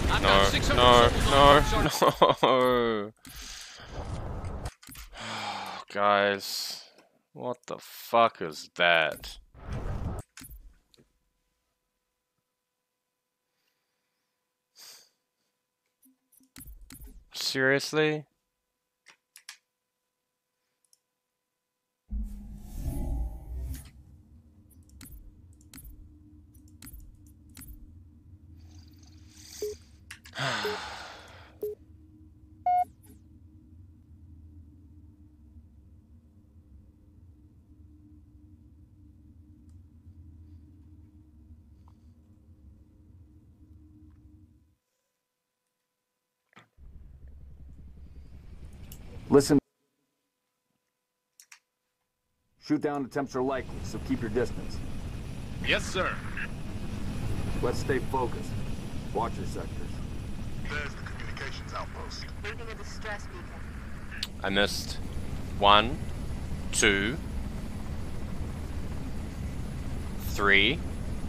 No, no. Guys, what the fuck is that? Seriously? Listen. Shoot down attempts are likely, so keep your distance. Yes, sir. Let's stay focused. Watch your sectors. There's the communications outpost. Reading a distress beacon. I missed 1, 2, 3,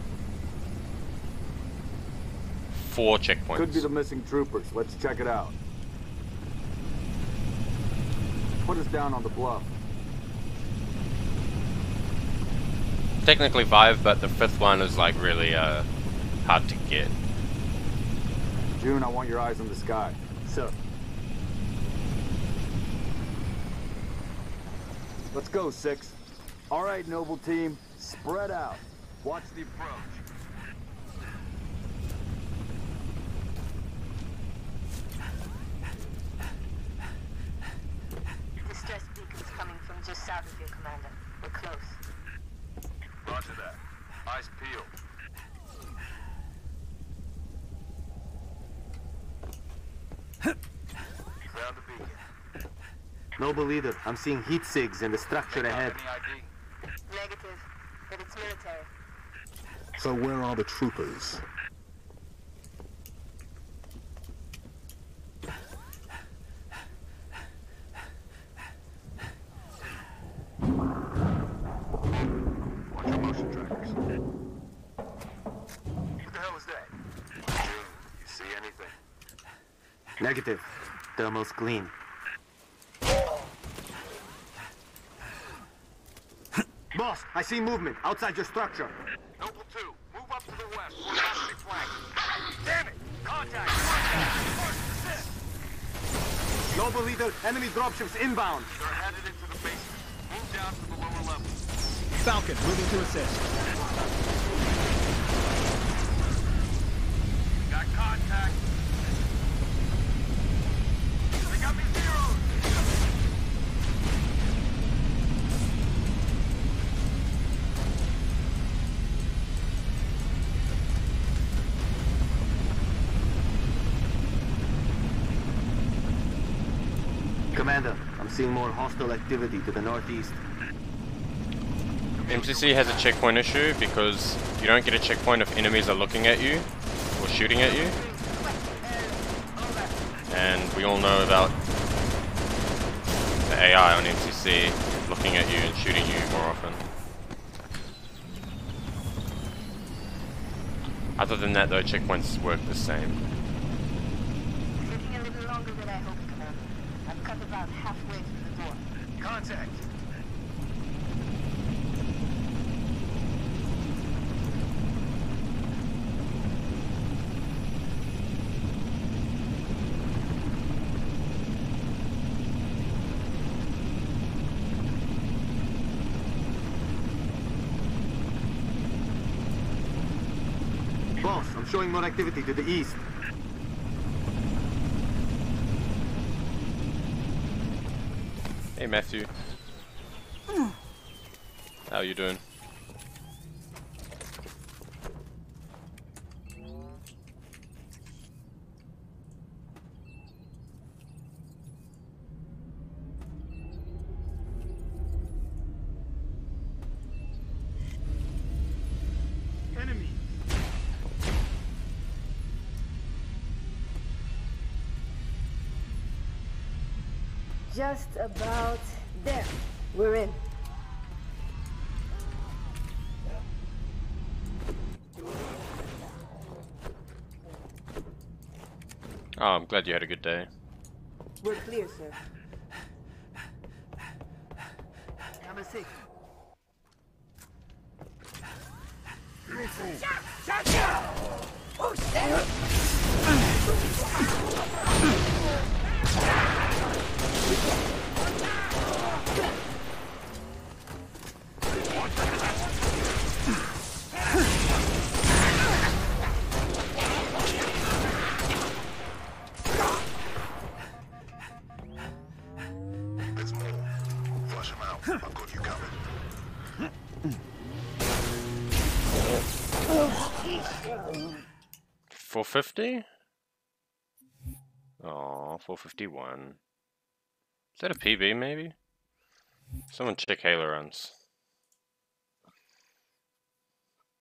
4 checkpoints. Could be the missing troopers. Let's check it out. Put us down on the bluff. Technically 5, but the 5th one is like really hard to get. June, I want your eyes on the sky. Sir. Let's go, 6. All right, Noble Team, spread out. Watch the approach. Distress beacon's coming from just south of you, Commander. We're close. Roger that. Eyes peeled. Found the beacon. Noble leader, I'm seeing heat sigs in the structure ahead. Any ID? Negative, but it's military. So where are the troopers? Watch your motion trackers. What the hell was that? You see anything? Negative. Thermal's clean. Boss, I see movement outside your structure. Noble 2, move up to the west. We're not flank. Damn it! Contact! Assist! Noble leader, enemy dropships inbound. They're headed into the basement. Move down to the lower level. Falcon, moving to assist. Got contact. They got me zeroed. Commander, I'm seeing more hostile activity to the northeast. MCC has a checkpoint issue because you don't get a checkpoint if enemies are looking at you or shooting at you. And we all know about the AI on MCC looking at you and shooting you more often. Other than that though, checkpoints work the same. Taking a little longer than I hoped, Commander. I've cut about halfway through the door. Contact. Boss, I'm showing more activity to the east. Hey Matthew. How you doing? Enemy. Just about there. We're in. Oh, I'm glad you had a good day. We're clear, sir. Number 6. There's more. Flush them out. I've got you covered. 450? Oh, 451. Is that a PB maybe? Someone check Halo runs.